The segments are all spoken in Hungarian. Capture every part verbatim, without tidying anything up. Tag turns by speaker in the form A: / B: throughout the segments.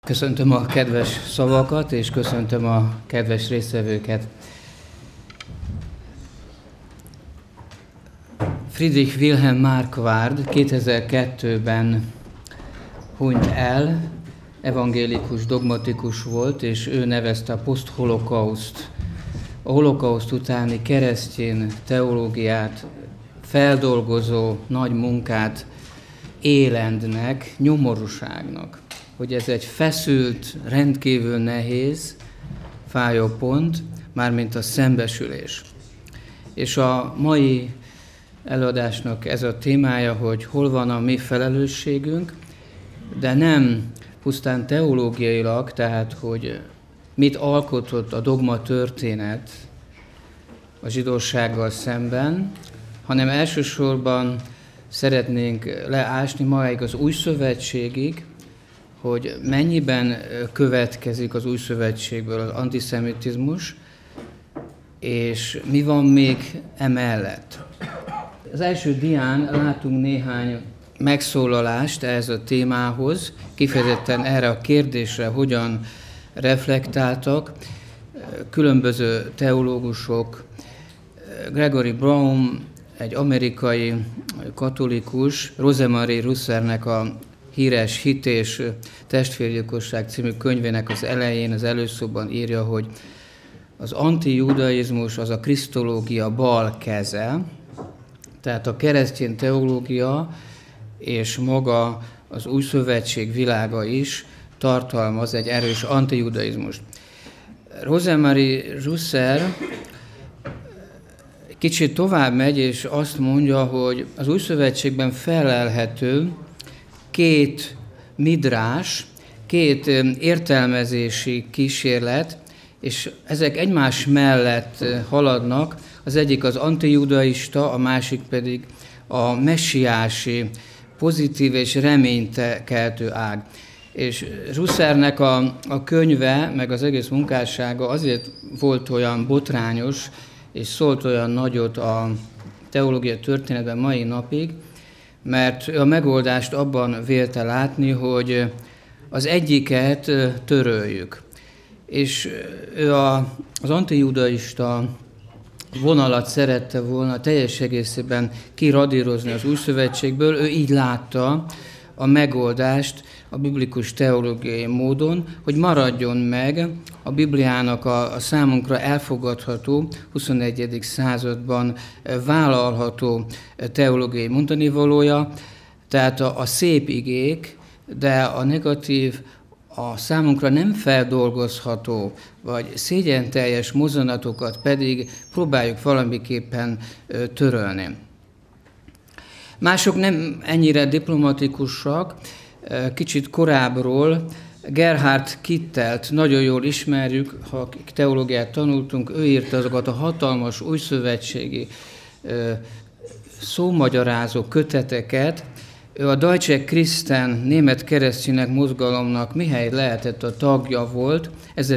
A: Köszöntöm a kedves szavakat, és köszöntöm a kedves résztvevőket. Friedrich Wilhelm Marquard kétezer-kettőben hunyt el, evangélikus, dogmatikus volt, és ő nevezte a post-holokauszt, a holokauszt utáni keresztény teológiát feldolgozó nagy munkát élendnek, nyomorúságnak. Hogy ez egy feszült, rendkívül nehéz, fájó pont, mármint a szembesülés. És a mai előadásnak ez a témája, hogy hol van a mi felelősségünk, de nem pusztán teológiailag, tehát hogy mit alkotott a dogma történet a zsidósággal szemben, hanem elsősorban szeretnénk leásni magáig az új szövetségig, hogy mennyiben következik az új szövetségből az antiszemitizmus, és mi van még emellett. Az első dián látunk néhány megszólalást ehhez a témához, kifejezetten erre a kérdésre hogyan reflektáltak különböző teológusok. Gregory Brown, egy amerikai katolikus, Rosemarie Russernek a híres Hit és testvérgyilkosság című könyvének az elején, az előszóban írja, hogy az antijudaizmus az a krisztológia bal keze, tehát a keresztény teológia és maga az új szövetség világa is tartalmaz egy erős antijudaizmust. Rosemarie Russer kicsit tovább megy, és azt mondja, hogy az új szövetségben felelhető két midrás, két értelmezési kísérlet, és ezek egymás mellett haladnak, az egyik az antijudaista, a másik pedig a messiási, pozitív és reménykeltő ág. És Russernek a, a könyve, meg az egész munkássága azért volt olyan botrányos, és szólt olyan nagyot a teológia történetben mai napig, mert ő a megoldást abban vélte látni, hogy az egyiket töröljük. És ő a, az antijudaista vonalat szerette volna teljes egészében kiradírozni az új szövetségből, ő így látta a megoldást a biblikus teológiai módon, hogy maradjon meg a Bibliának a, a számunkra elfogadható, huszonegyedik században vállalható teológiai mondanivalója, tehát a, a szép igék, de a negatív, a számunkra nem feldolgozható, vagy szégyenteljes mozzanatokat pedig próbáljuk valamiképpen törölni. Mások nem ennyire diplomatikusak, kicsit korábbról Gerhard Kittelt nagyon jól ismerjük, ha teológiát tanultunk, ő írta azokat a hatalmas újszövetségi szómagyarázó köteteket. Ő a Deutsche Christen német keresztények mozgalomnak mihely lehetett a tagja volt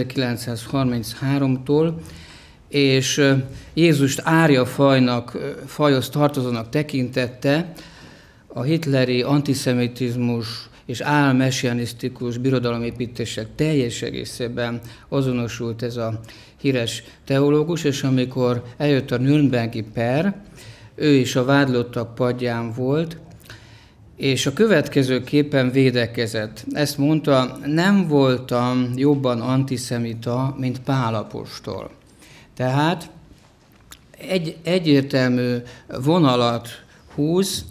A: ezerkilencszázharmincháromtól, és Jézust árja fajnak, fajhoz tartozónak tekintette, a hitleri antiszemitizmus és álmessianisztikus birodalomépítések teljes egészében azonosult ez a híres teológus, és amikor eljött a Nürnbergi per, ő is a vádlottak padján volt, és a következőképpen védekezett. Ezt mondta, nem voltam jobban antiszemita, mint Pál apostol. Tehát egy, egyértelmű vonalat húz,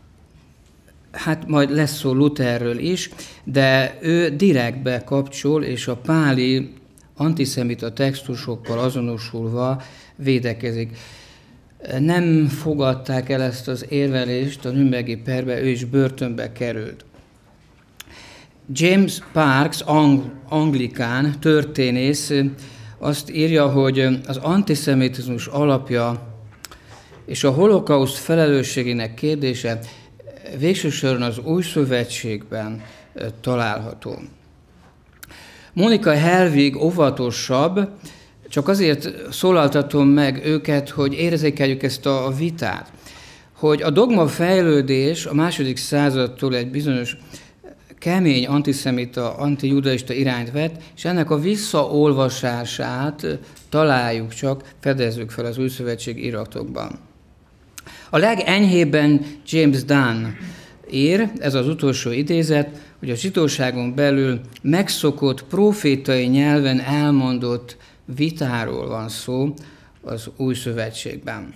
A: hát majd lesz szó Lutherről is, de ő direktbe kapcsol, és a páli antiszemita textusokkal azonosulva védekezik. Nem fogadták el ezt az érvelést a Nürnbergi perbe, ő is börtönbe került. James Parks, ang- anglikán történész azt írja, hogy az antiszemitizmus alapja és a holokauszt felelősségének kérdése végső soron az új szövetségben található. Monika Helvig óvatosabb, csak azért szólaltatom meg őket, hogy érzékeljük ezt a vitát, hogy a dogma fejlődés a második századtól egy bizonyos kemény antiszemita, antijudaista irányt vett, és ennek a visszaolvasását találjuk csak, fedezzük fel az újszövetségi iratokban. A legenyhébben James Dunn ír, ez az utolsó idézet, hogy a zsidóságon belül megszokott profétai nyelven elmondott vitáról van szó az új szövetségben.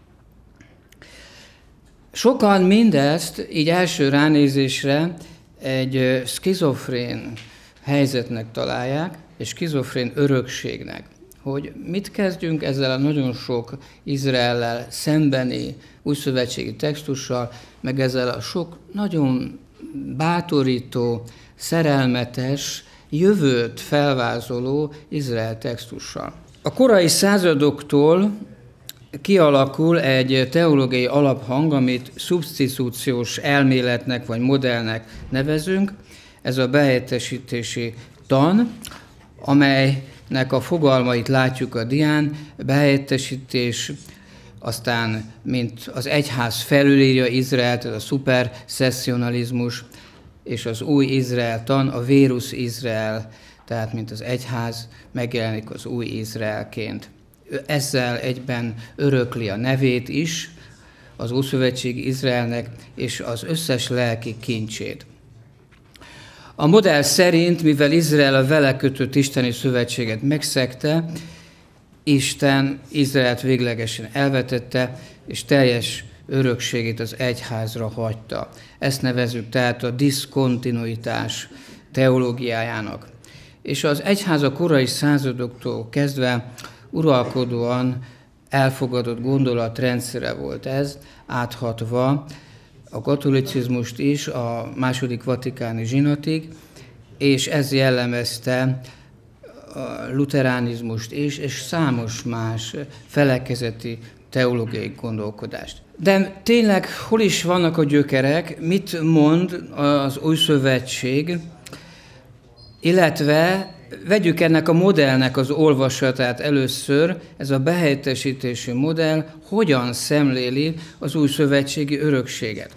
A: Sokan mindezt így első ránézésre egy szkizofrén helyzetnek találják, és szkizofrén örökségnek. Hogy mit kezdjünk ezzel a nagyon sok Izraellel szembeni újszövetségi textussal, meg ezzel a sok nagyon bátorító, szerelmetes, jövőt felvázoló Izrael textussal. A korai századoktól kialakul egy teológiai alaphang, amit szubsztitúciós elméletnek vagy modellnek nevezünk. Ez a behelyettesítési tan, amelynek a fogalmait látjuk a dián, behelyettesítés, aztán mint az egyház felülírja Izraelt, ez a szupersessionalizmus, és az új Izrael tan, a vérus Izrael, tehát mint az egyház megjelenik az új Izraelként. Ezzel egyben örökli a nevét is, az ószövetségi Izraelnek, és az összes lelki kincsét. A modell szerint, mivel Izrael a vele kötött isteni szövetséget megszegte, Isten Izraelt véglegesen elvetette, és teljes örökségét az egyházra hagyta. Ezt nevezzük tehát a diszkontinuitás teológiájának. És az egyház a korai századoktól kezdve uralkodóan elfogadott gondolatrendszere volt ez, áthatva a katolicizmust is a második vatikáni zsinatig, és ez jellemezte a luteránizmust is, és számos más felekezeti teológiai gondolkodást. De tényleg hol is vannak a gyökerek, mit mond az új szövetség, illetve vegyük ennek a modellnek az olvasatát először, ez a behelyettesítési modell hogyan szemléli az új szövetségi örökséget.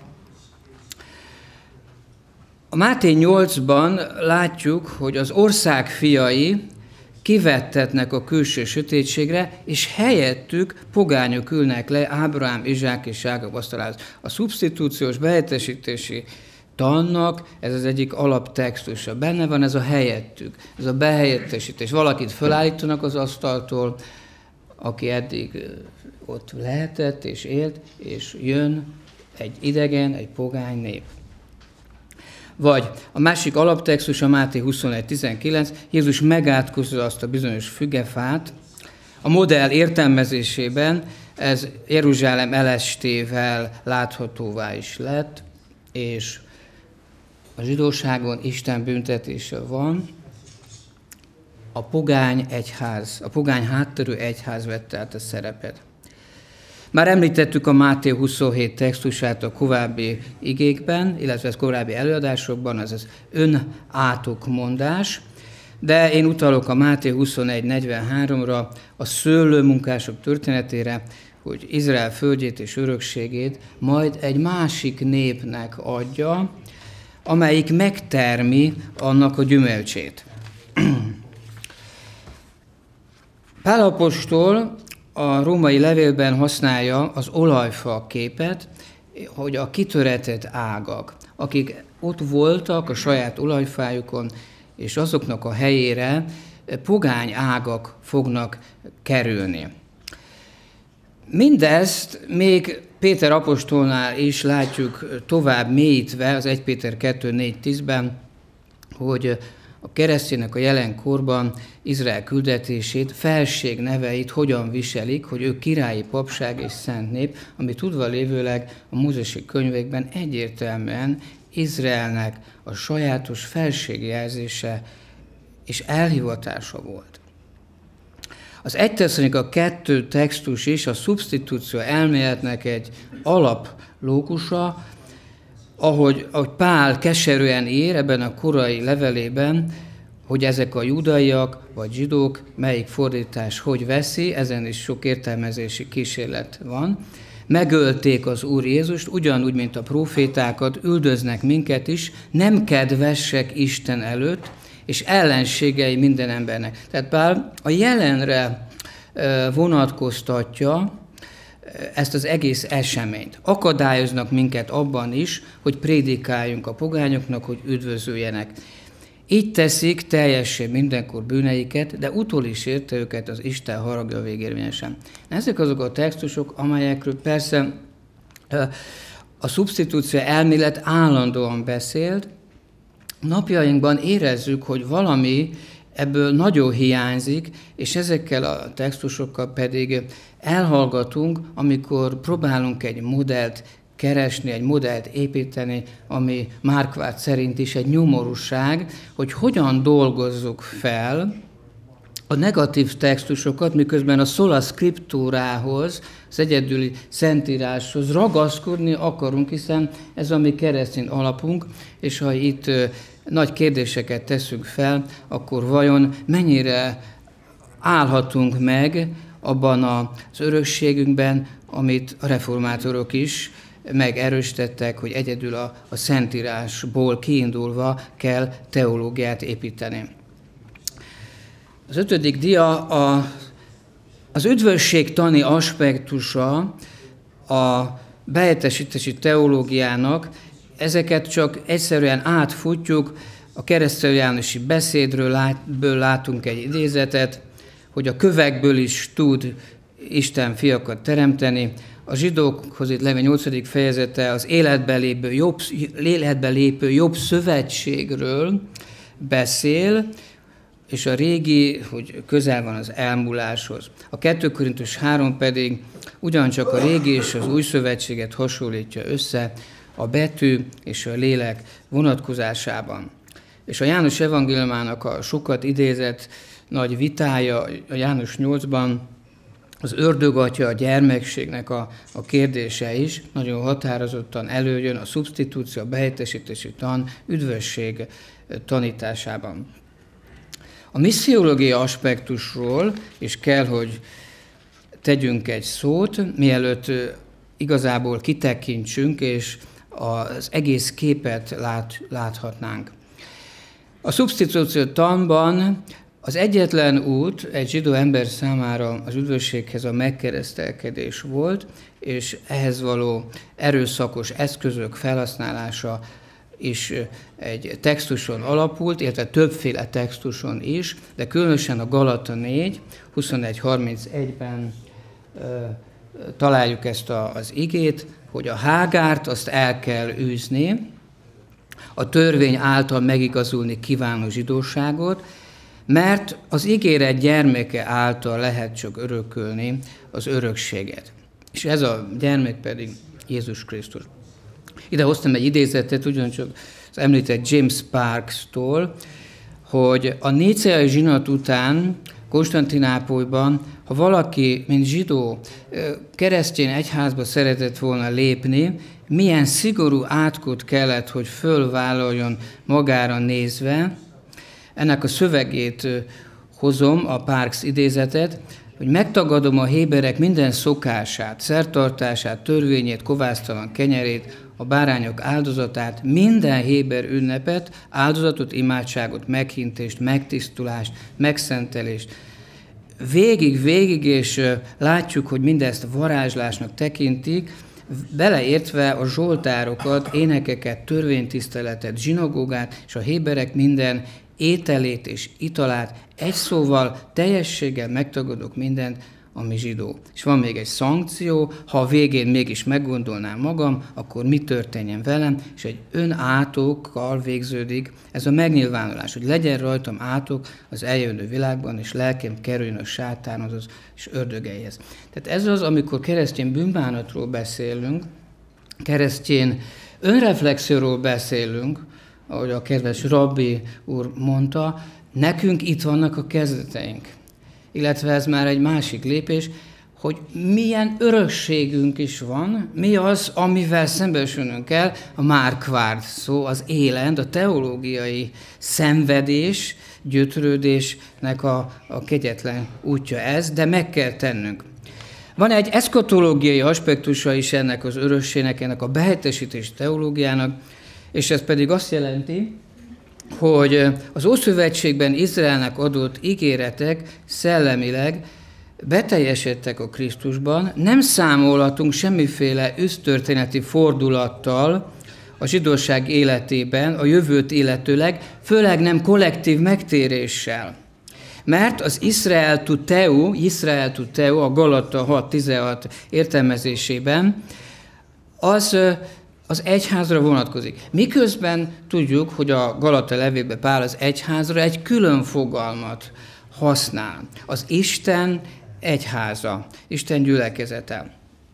A: A Máté nyolcban látjuk, hogy az ország fiai kivettetnek a külső sötétségre, és helyettük pogányok ülnek le, Ábrahám, Izsák és Jákob asztalához. A szubsztitúciós behelyettesítési tannak ez az egyik alaptextusa. Benne van ez a helyettük, ez a behelyettesítés. Valakit felállítanak az asztaltól, aki eddig ott lehetett és élt, és jön egy idegen, egy pogány nép. Vagy a másik alaptextus, a Máté huszonegy tizenkilenc, Jézus megátkozza azt a bizonyos fügefát. A modell értelmezésében ez Jeruzsálem elestével láthatóvá is lett, és a zsidóságon Isten büntetése van, a pogány egyház, a pogány hátterű egyház vette át a szerepet. Már említettük a Máté huszonhét textusát a korábbi igékben, illetve az korábbi előadásokban, az az önátokmondás, de én utalok a Máté huszonegy negyvenháromra, a szőlőmunkások történetére, hogy Izrael földjét és örökségét majd egy másik népnek adja, amelyik megtermi annak a gyümölcsét. Pál apostol a római levélben használja az olajfa képet, hogy a kitöretett ágak, akik ott voltak a saját olajfájukon, és azoknak a helyére pogány ágak fognak kerülni. Mindezt még Péter apostolnál is látjuk tovább mélyítve az egy Péter kettő négy tízben, hogy a keresztények a jelenkorban Izrael küldetését, felség neveit hogyan viselik, hogy ők királyi papság és szent nép, ami tudva lévőleg a mózesi könyvekben egyértelműen Izraelnek a sajátos felségjelzése és elhivatása volt. Az egy Tesszalonika kettő textus is a szubsztitúció elméletnek egy alaplókusa, ahogy, ahogy Pál keserűen ír ebben a korai levelében, hogy ezek a judaiak vagy zsidók, melyik fordítás hogy veszi, ezen is sok értelmezési kísérlet van, megölték az Úr Jézust, ugyanúgy, mint a profétákat, üldöznek minket is, nem kedvesek Isten előtt, és ellenségei minden embernek. Tehát Pál a jelenre vonatkoztatja ezt az egész eseményt. Akadályoznak minket abban is, hogy prédikáljunk a pogányoknak, hogy üdvözöljenek. Így teszik teljessé mindenkor bűneiket, de utol is érte őket az Isten haragja végérvényesen. Ezek azok a textusok, amelyekről persze a szubstitúció elmélet állandóan beszélt. Napjainkban érezzük, hogy valami ebből nagyon hiányzik, és ezekkel a textusokkal pedig elhallgatunk, amikor próbálunk egy modellt keresni, egy modellt építeni, ami Márkvárd szerint is egy nyomorúság, hogy hogyan dolgozzuk fel a negatív textusokat, miközben a sola scripturához, az egyedüli szentíráshoz ragaszkodni akarunk, hiszen ez a mi keresztény alapunk, és ha itt nagy kérdéseket teszünk fel, akkor vajon mennyire állhatunk meg abban az örökségünkben, amit a reformátorok is megerősítettek, hogy egyedül a, a Szentírásból kiindulva kell teológiát építeni. Az ötödik dia a, az üdvösségtani aspektusa a behelyettesítési teológiának. Ezeket csak egyszerűen átfutjuk, a Keresztelő Jánosi beszédről lát, látunk egy idézetet, hogy a kövekből is tud Isten fiakat teremteni. A zsidókhoz itt Levél nyolcadik fejezete az életbe lépő jobb, életbe lépő jobb szövetségről beszél, és a régi, hogy közel van az elmúláshoz. A kettő Korintus három pedig ugyancsak a régi és az új szövetséget hasonlítja össze a betű és a lélek vonatkozásában. És a János evangéliumának a sokat idézett nagy vitája a János nyolcban, az ördögatya, a gyermekségnek a, a kérdése is nagyon határozottan előjön a szubstitúció, a behelyettesítési tan, üdvösség tanításában. A missziológiai aspektusról is kell, hogy tegyünk egy szót, mielőtt igazából kitekintsünk, és az egész képet lát, láthatnánk. A szubstitúció tanban az egyetlen út egy zsidó ember számára az üdvösséghez a megkeresztelkedés volt, és ehhez való erőszakos eszközök felhasználása is egy textuson alapult, illetve többféle textuson is, de különösen a Galata négy, huszonegy harmincegyben e, találjuk ezt a, az igét, hogy a Hágárt azt el kell űzni, a törvény által megigazulni kívánó zsidóságot, mert az ígéret gyermeke által lehet csak örökölni az örökséget. És ez a gyermek pedig Jézus Krisztus. Ide hoztam egy idézetet, ugyancsak az említett James Sparks-tól, hogy a níceai zsinat után Konstantinápolyban, ha valaki, mint zsidó, keresztény egyházba szeretett volna lépni, milyen szigorú átkot kellett, hogy fölvállaljon magára nézve. Ennek a szövegét hozom, a Parks idézetet, hogy megtagadom a héberek minden szokását, szertartását, törvényét, kovásztalan kenyerét, a bárányok áldozatát, minden héber ünnepet, áldozatot, imádságot, meghintést, megtisztulást, megszentelést. Végig, végig, és látjuk, hogy mindezt varázslásnak tekintik, beleértve a zsoltárokat, énekeket, törvénytiszteletet, zsinagógát, és a héberek minden ételét és italát, egy szóval teljességgel megtagadok mindent, ami zsidó. És van még egy szankció, ha a végén mégis meggondolnám magam, akkor mi történjen velem, és egy önátokkal végződik ez a megnyilvánulás, hogy legyen rajtam átok az eljövő világban, és lelkem kerüljön a sátánhoz és ördögeihez. Tehát ez az, amikor keresztény bűnbánatról beszélünk, keresztény önreflexióról beszélünk, ahogy a kedves rabbi úr mondta, nekünk itt vannak a kezdeteink. Illetve ez már egy másik lépés, hogy milyen örökségünk is van, mi az, amivel szembesülnünk kell, a Márkvárd szó, az élend, a teológiai szenvedés, gyötrődésnek a, a kegyetlen útja ez, de meg kell tennünk. Van egy eszkatológiai aspektusa is ennek az örökségnek, ennek a behelyettesítés teológiának, és ez pedig azt jelenti, hogy az Ószövetségben Izraelnek adott ígéretek szellemileg beteljesedtek a Krisztusban, nem számolhatunk semmiféle ősztörténeti fordulattal a zsidóság életében, a jövőt illetőleg, főleg nem kollektív megtéréssel. Mert az Izrael tu Teu, Izrael tu Teu, a Galata hat tizenhat értelmezésében, az az egyházra vonatkozik. Miközben tudjuk, hogy a Galata levélben Pál az egyházra egy külön fogalmat használ. Az Isten egyháza, Isten gyülekezete.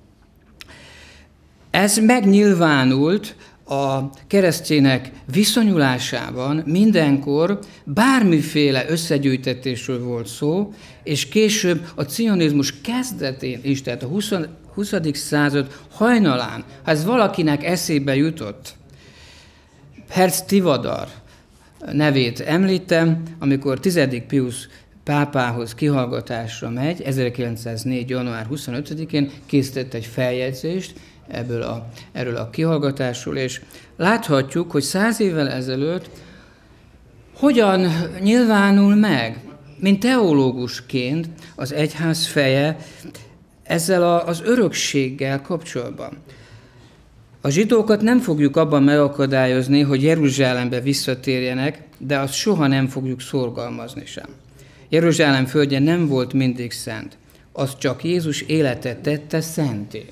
A: Ez megnyilvánult a keresztények viszonyulásában mindenkor bármiféle összegyűjtetésről volt szó, és később a cionizmus kezdetén is, tehát a huszadik század hajnalán, ha ez valakinek eszébe jutott, Herz Tivadar nevét említem, amikor tizedik Piusz pápához kihallgatásra megy, ezerkilencszáznégy. január huszonötödikén készített egy feljegyzést ebből a, erről a kihallgatásról, és láthatjuk, hogy száz évvel ezelőtt hogyan nyilvánul meg, mint teológusként az egyház feje ezzel a, az örökséggel kapcsolatban. A zsidókat nem fogjuk abban megakadályozni, hogy Jeruzsálembe visszatérjenek, de azt soha nem fogjuk szorgalmazni sem. Jeruzsálem földje nem volt mindig szent, az csak Jézus életet tette szenté.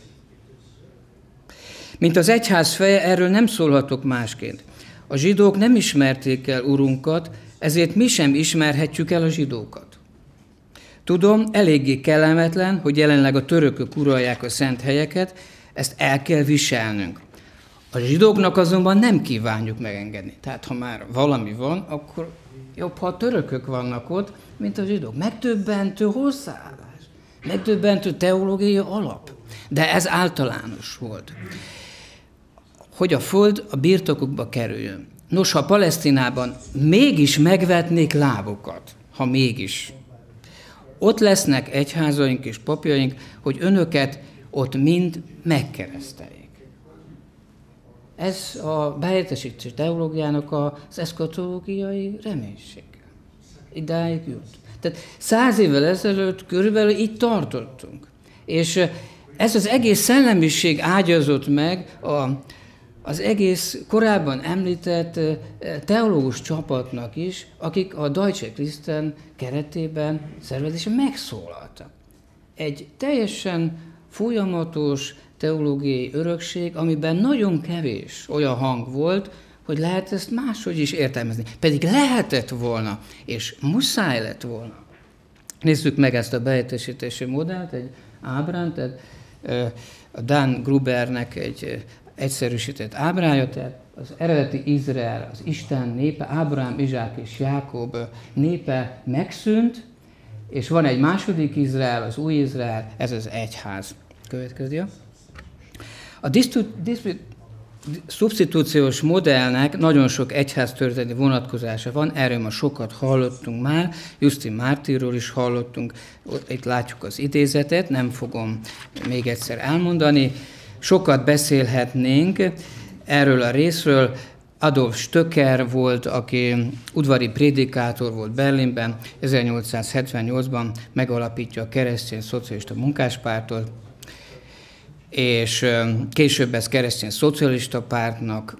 A: Mint az egyház feje, erről nem szólhatok másként. A zsidók nem ismerték el Urunkat, ezért mi sem ismerhetjük el a zsidókat. Tudom, eléggé kellemetlen, hogy jelenleg a törökök uralják a szent helyeket, ezt el kell viselnünk. A zsidóknak azonban nem kívánjuk megengedni. Tehát ha már valami van, akkor jobb, ha a törökök vannak ott, mint a zsidók. Megdöbbentő hozzáállás, megdöbbentő teológiai alap. De ez általános volt. Hogy a föld a birtokukba kerüljön. Nos, ha Palesztinában mégis megvetnék lábukat, ha mégis, ott lesznek egyházaink és papjaink, hogy önöket ott mind megkereszteljék. Ez a behelyettesítés teológiának az eszkatológiai reménység. Idáig jut. Tehát száz évvel ezelőtt körülbelül így tartottunk. És ez az egész szellemiség ágyazott meg a, az egész korábban említett teológus csapatnak is, akik a Deutsche Christen keretében szervezésen megszólaltak. Egy teljesen folyamatos teológiai örökség, amiben nagyon kevés olyan hang volt, hogy lehet ezt máshogy is értelmezni. Pedig lehetett volna, és muszáj lett volna. Nézzük meg ezt a behelyettesítési modellt, egy ábrán, tehát a Dan Grubernek egy egyszerűsített ábrája, tehát az eredeti Izrael, az Isten népe, Ábrahám, Izsák és Jákob népe megszűnt, és van egy második Izrael, az új Izrael, ez az egyház. Következő. A szubsztitúciós modellnek nagyon sok egyháztörténeti vonatkozása van, erről ma sokat hallottunk már, Justin Martyrról is hallottunk, itt látjuk az idézetet, nem fogom még egyszer elmondani. Sokat beszélhetnénk erről a részről. Adolf Stöcker volt, aki udvari prédikátor volt Berlinben, ezernyolcszázhetvennyolcban megalapítja a keresztény szocialista munkáspártot, és később ez keresztény szocialista pártnak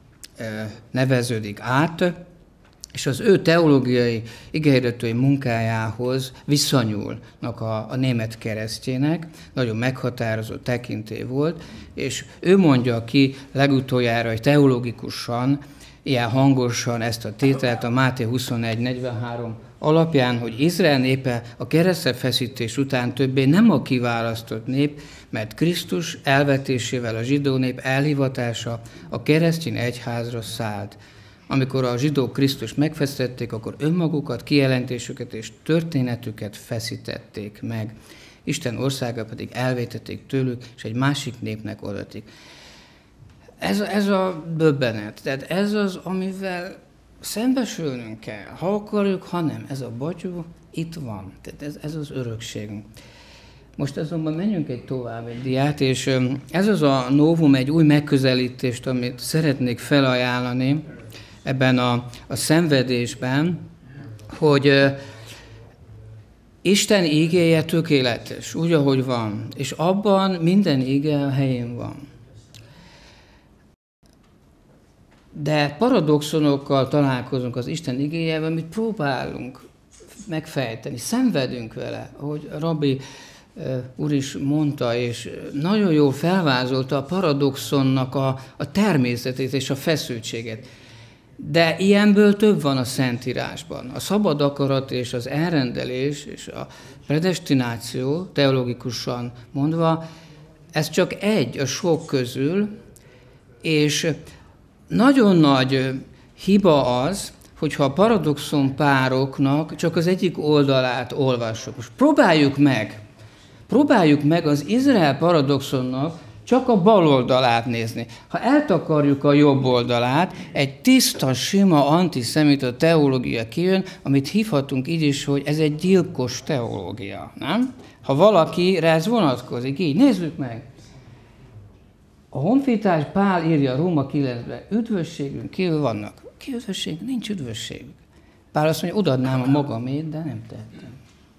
A: neveződik át, és az ő teológiai igehirdetői munkájához viszonyulnak a, a német keresztjének, nagyon meghatározó tekintély volt, és ő mondja ki legutoljára, hogy teológikusan, ilyen hangosan ezt a tételt a Máté huszonegy negyvenhárom alapján, hogy Izrael népe a keresztfeszítés után többé nem a kiválasztott nép, mert Krisztus elvetésével a zsidó nép elhivatása a keresztény egyházra szállt. Amikor a zsidók Krisztust megfeszítették, akkor önmagukat, kijelentésüket és történetüket feszítették meg. Isten országa pedig elvétették tőlük, és egy másik népnek adatik. Ez, ez a döbbenet, tehát ez az, amivel szembesülnünk kell, ha akarjuk, ha nem. Ez a batyú itt van, tehát ez, ez az örökségünk. Most azonban menjünk egy tovább egy diát, és ez az a novum, egy új megközelítést, amit szeretnék felajánlani ebben a, a szenvedésben, hogy Isten ígéje tökéletes, úgy, ahogy van, és abban minden íge a helyén van. De paradoxonokkal találkozunk az Isten igéjében, amit próbálunk megfejteni, szenvedünk vele, ahogy a rabbi úr is mondta, és nagyon jól felvázolta a paradoxonnak a, a természetét és a feszültséget. De ilyenből több van a Szentírásban. A szabad akarat és az elrendelés és a predestináció, teológikusan mondva, ez csak egy a sok közül, és nagyon nagy hiba az, hogyha a paradoxon pároknak csak az egyik oldalát olvassuk. Most próbáljuk meg, próbáljuk meg az Izrael paradoxonnak csak a bal oldalát nézni. Ha eltakarjuk a jobb oldalát, egy tiszta, sima, antiszemita teológia kijön, amit hívhatunk így is, hogy ez egy gyilkos teológia, nem? Ha valakire ez vonatkozik, így nézzük meg. A honfitárs Pál írja Róma kilencben, üdvösségünk kívül vannak. Ki üdvösség? Nincs üdvösségük. Pál azt mondja, odaadnám a magamét, de nem tettem.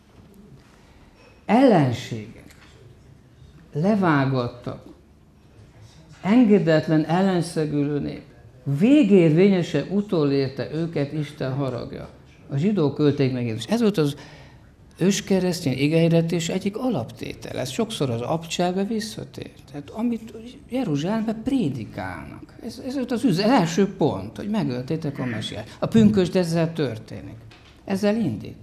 A: Ellenségek, levágattak, engedetlen ellenszegülő nép, végérvényesen utolérte őket Isten haragja. A zsidók ölték meg Jézus. Ez volt az őskeresztény igehirdetés egyik alaptétel. Ez sokszor az abcsába visszatér. Tehát amit Jeruzsálemben prédikálnak. Ez, ez volt az, az első pont, hogy megöltétek a mesiát. A pünkösd ezzel történik. Ezzel indít.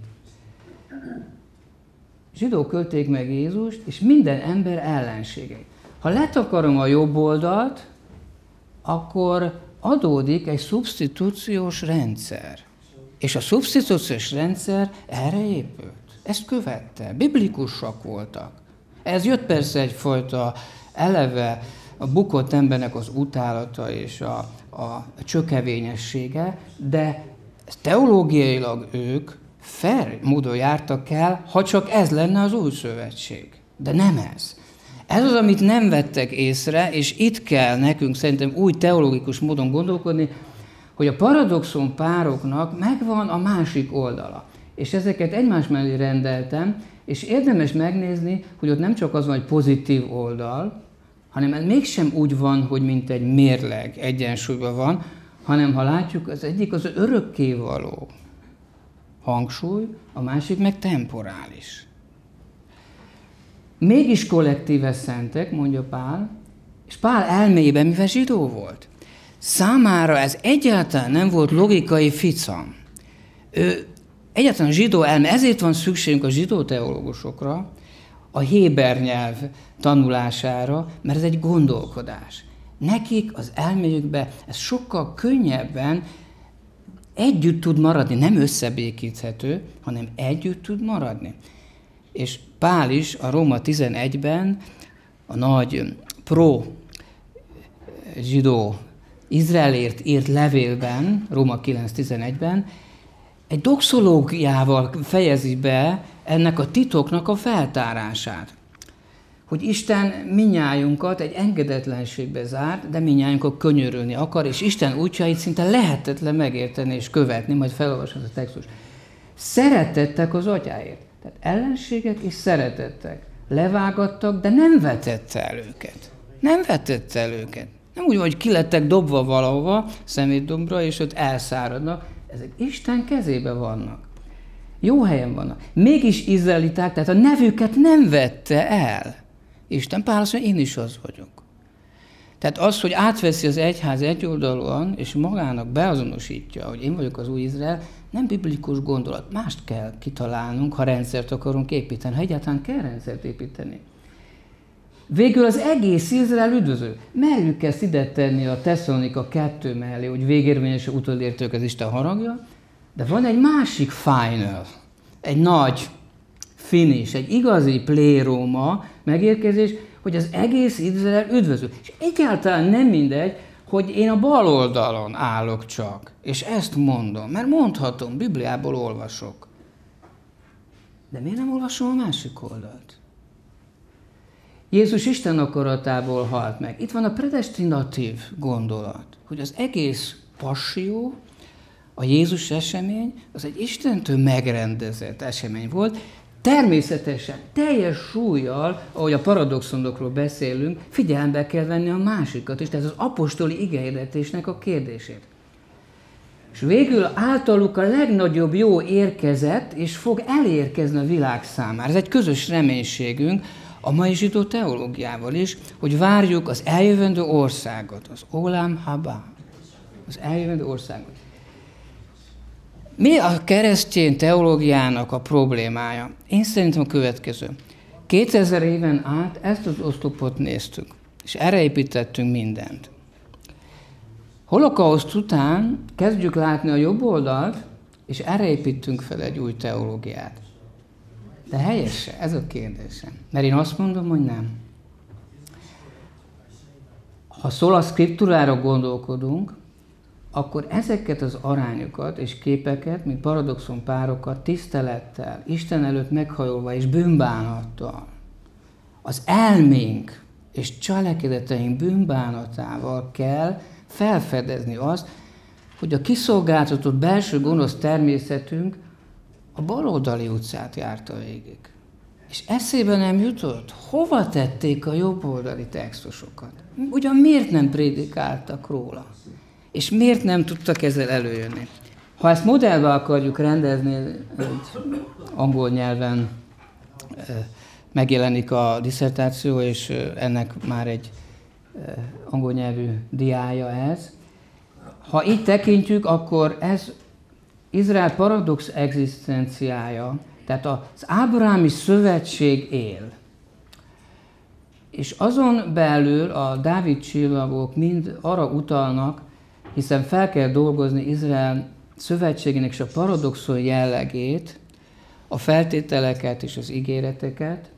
A: Zsidók ölték meg Jézust, és minden ember ellenségei. Ha letakarom a jobb oldalt, akkor adódik egy szubsztitúciós rendszer. És a szubsztitúciós rendszer erre épült. Ezt követte. Biblikusak voltak. Ez jött persze egyfajta eleve a bukott embernek az utálata és a, a csökevényessége, de teológiailag ők fair módon jártak el, ha csak ez lenne az új szövetség. De nem ez. Ez az, amit nem vettek észre, és itt kell nekünk szerintem új teológikus módon gondolkodni, hogy a paradoxon pároknak megvan a másik oldala. És ezeket egymás mellé rendeltem, és érdemes megnézni, hogy ott nem csak az van, hogy pozitív oldal, hanem ez mégsem úgy van, hogy mint egy mérleg egyensúlyban van, hanem ha látjuk, az egyik az örökkévaló hangsúly, a másik meg temporális. Mégis kollektíve szentek, mondja Pál, és Pál elméjében, mivel zsidó volt, számára ez egyáltalán nem volt logikai ficam. Ő egyáltalán zsidó elme, ezért van szükségünk a zsidó teológusokra, a héber nyelv tanulására, mert ez egy gondolkodás. Nekik az elméjükben ez sokkal könnyebben együtt tud maradni, nem összebékíthető, hanem együtt tud maradni. És Pál is a Róma tizenegyben, a nagy pro-zsidó Izraelért írt levélben, Róma kilenc tizenegyben, egy doxológiával fejezi be ennek a titoknak a feltárását. Hogy Isten minnyájunkat egy engedetlenségbe zárt, de minnyájunkat könyörülni akar, és Isten útjait szinte lehetetlen megérteni és követni, majd felolvasom a textus. Szeretettek az atyáért. Tehát ellenségek és szeretettek. Levágattak, de nem vetette el őket. Nem vetette el őket. Nem úgy, hogy ki lettek dobva valahova, szemétdombra, és ott elszáradnak. Ezek Isten kezében vannak. Jó helyen vannak. Mégis izraeliták, tehát a nevüket nem vette el. Isten Pál azt mondja, én is az vagyok. Tehát az, hogy átveszi az egyház egyoldalúan, és magának beazonosítja, hogy én vagyok az új Izrael, nem biblikus gondolat. Mást kell kitalálnunk, ha rendszert akarunk építeni, ha egyáltalán kell rendszert építeni. Végül az egész Izrael üdvöző. Merjük ezt ide tenni a Tesszalonika kettő mellé, hogy végérvényesen utolértők az Isten haragja, de van egy másik final, egy nagy finish, egy igazi pléróma megérkezés, hogy az egész Izrael üdvöző. És egyáltalán nem mindegy, hogy én a bal oldalon állok csak, és ezt mondom, mert mondhatom, Bibliából olvasok. De miért nem olvasom a másik oldalt? Jézus Isten akaratából halt meg. Itt van a predestinatív gondolat, hogy az egész passzió, a Jézus esemény, az egy Istentől megrendezett esemény volt. Természetesen, teljes súllyal, ahogy a paradoxonokról beszélünk, figyelembe kell venni a másikat is, tehát az apostoli igehirdetésnek a kérdését. És végül általuk a legnagyobb jó érkezett, és fog elérkezni a világ számára. Ez egy közös reménységünk a mai zsidó teológiával is, hogy várjuk az eljövendő országot, az Olam Haba, az eljövendő országot. Mi a keresztény teológiának a problémája? Én szerintem a következő. kétezer éven át ezt az oszlopot néztük, és erre építettünk mindent. Holokauszt után kezdjük látni a jobb oldalt, és erre építünk fel egy új teológiát. De helyes-e? Ez a kérdésem. Mert én azt mondom, hogy nem. Ha sola scripturára gondolkodunk, akkor ezeket az arányokat és képeket, mint paradoxon párokat tisztelettel, Isten előtt meghajolva és bűnbánattal, az elménk és cselekedeteink bűnbánatával kell felfedezni azt, hogy a kiszolgáltatott belső gonosz természetünk a baloldali utcát járta végig. És eszébe nem jutott, hova tették a jobboldali textusokat. Ugyan miért nem prédikáltak róla? És miért nem tudtak ezzel előjönni? Ha ezt modellbe akarjuk rendezni, egy angol nyelven megjelenik a disszertáció, és ennek már egy angol nyelvű diája ez. Ha így tekintjük, akkor ez Izrael paradox egzisztenciája, tehát az ábrahámi szövetség él. És azon belül a Dávid csillagok mind arra utalnak, hiszen fel kell dolgozni Izrael szövetségének és a paradoxon jellegét, a feltételeket és az ígéreteket,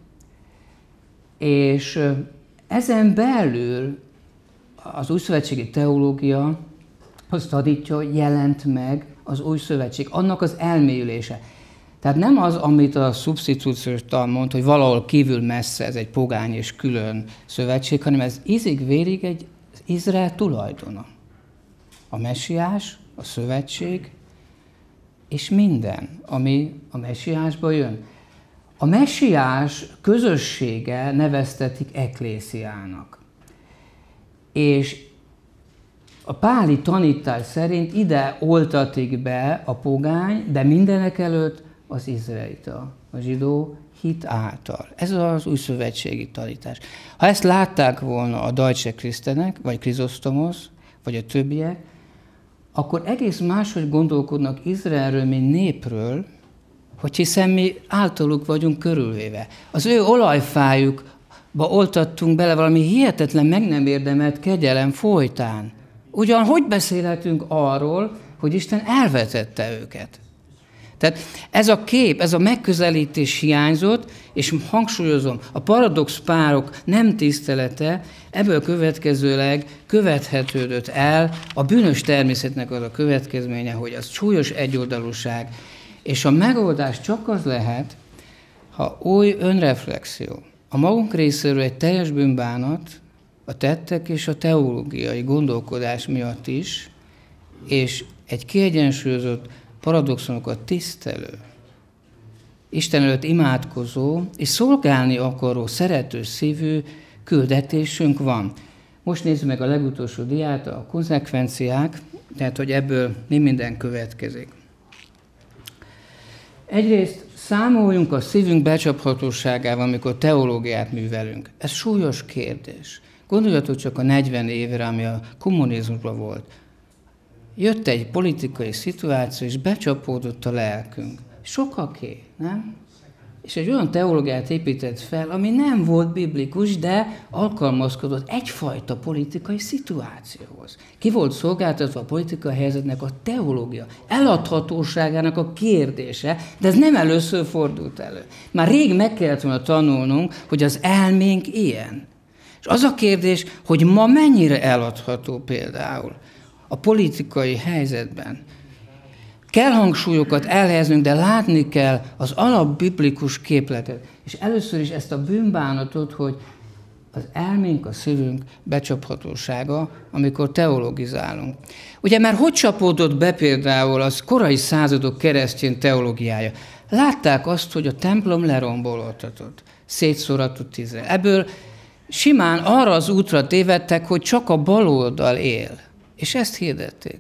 A: és ezen belül az újszövetségi teológia azt tanítja, hogy jelent meg az új szövetség, annak az elmélyülése. Tehát nem az, amit a szubsztitúciós tan mond, hogy valahol kívül messze ez egy pogány és külön szövetség, hanem ez ízig-vérig egy Izrael tulajdona. A messiás, a szövetség, és minden, ami a messiásba jön. A messiás közössége neveztetik eklésiának. És a páli tanítás szerint ide oltatik be a pogány, de mindenek előtt az izraelita, a zsidó hit által. Ez az új szövetségi tanítás. Ha ezt látták volna a Deutsche Christenek, vagy Krizosztomosz, vagy a többiek, akkor egész máshogy gondolkodnak Izraelről, mint népről, hogy hiszen mi általuk vagyunk körülvéve. Az ő olajfájukba oltattunk bele valami hihetetlen, meg nem érdemelt kegyelem folytán. Ugyan hogy beszélhetünk arról, hogy Isten elvetette őket? Tehát ez a kép, ez a megközelítés hiányzott, és hangsúlyozom, a paradox párok nem tisztelete ebből következőleg követhetődött el a bűnös természetnek az a következménye, hogy az súlyos egyoldalúság, és a megoldás csak az lehet, ha új önreflexió, a magunk részéről egy teljes bűnbánat, a tettek és a teológiai gondolkodás miatt is, és egy kiegyensúlyozott, paradoxonokat tisztelő, Isten előtt imádkozó és szolgálni akaró, szerető szívű küldetésünk van. Most nézzük meg a legutolsó diát, a konzekvenciák, tehát hogy ebből mi minden következik. Egyrészt számoljunk a szívünk becsaphatóságával, amikor teológiát művelünk. Ez súlyos kérdés. Gondoljatok csak a negyven évre, ami a kommunizmusban volt. Jött egy politikai szituáció, és becsapódott a lelkünk. Sokaké, nem? És egy olyan teológiát épített fel, ami nem volt biblikus, de alkalmazkodott egyfajta politikai szituációhoz. Ki volt szolgáltatva a politikai helyzetnek a teológia, eladhatóságának a kérdése, de ez nem először fordult elő. Már rég meg kellett volna tanulnunk, hogy az elménk ilyen. És az a kérdés, hogy ma mennyire eladható például a politikai helyzetben. Kell hangsúlyokat elhelyeznünk, de látni kell az alapbiblikus képletet. És először is ezt a bűnbánatot, hogy az elménk, a szívünk becsaphatósága, amikor teologizálunk. Ugye már hogy csapódott be például az korai századok keresztény teológiája? Látták azt, hogy a templom lerombolódhatott, szétszóratott Izrael. Ebből simán arra az útra tévedtek, hogy csak a baloldal él. És ezt hirdették.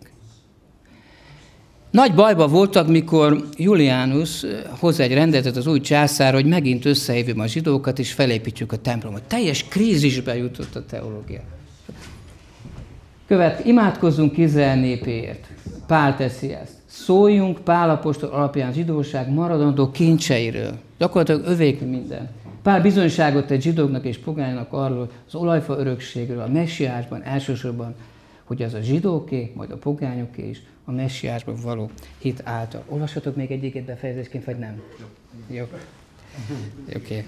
A: Nagy bajba voltak, mikor Julianus hoz egy rendeletet az új császár, hogy megint összehívjuk a zsidókat, és felépítjük a templomot. Teljes krízisbe jutott a teológia. Követ, imádkozzunk Izrael népéért. Pál teszi ezt. Szóljunk Pál apostol alapján zsidóság maradandó kincseiről. Gyakorlatilag övék minden. Pál bizonyságot tett zsidóknak és pogánynak arról, az olajfa örökségről, a messiásban elsősorban, hogy az a zsidóké, majd a pogányoké is, a messiásban való hit által. Olvashatok még egyiket befejezésként, vagy nem? Jó. Jó. Oké. Okay.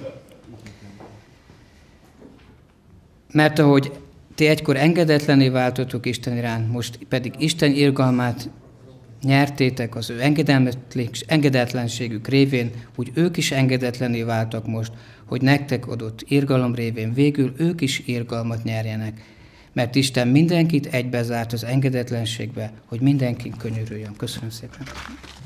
A: Mert ahogy ti egykor engedetlenné váltotok Isten iránt, most pedig Isten irgalmát nyertétek az ő engedetlenségük révén, úgy ők is engedetlenné váltak most, hogy nektek adott irgalom révén végül ők is irgalmat nyerjenek. Mert Isten mindenkit egybezárt az engedetlenségbe, hogy mindenki könyörüljön. Köszönöm szépen.